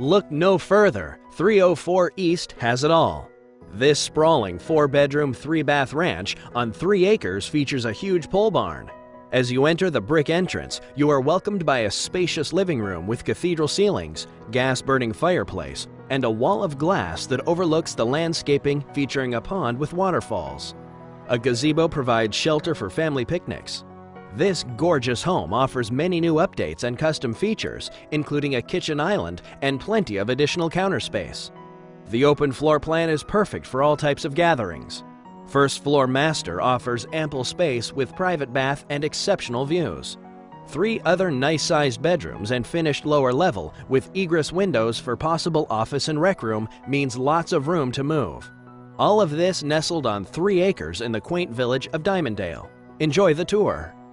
Look no further, 304 East has it all. This sprawling 4-bedroom, 3-bath ranch on 3 acres features a huge pole barn. As you enter the brick entrance, you are welcomed by a spacious living room with cathedral ceilings, gas-burning fireplace, and a wall of glass that overlooks the landscaping featuring a pond with waterfalls. A gazebo provides shelter for family picnics. This gorgeous home offers many new updates and custom features, including a kitchen island and plenty of additional counter space. The open floor plan is perfect for all types of gatherings. First floor master offers ample space with private bath and exceptional views. 3 other nice-sized bedrooms and finished lower level with egress windows for possible office and rec room means lots of room to move. All of this nestled on 3 acres in the quaint village of Dimondale. Enjoy the tour.